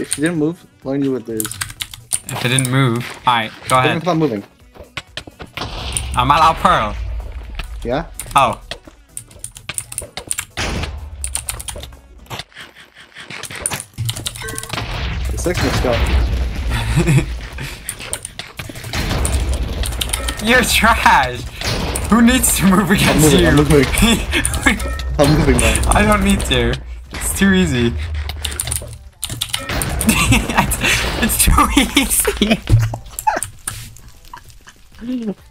If you didn't move, Lauren, you would lose. If it didn't move, alright, go ahead. Keep on moving. I'm allowed pearl. Yeah? Oh. The 6, let's go. You're trash! Who needs to move against you? I'm moving. I'm moving, man. I don't need to. It's too easy. it's too easy.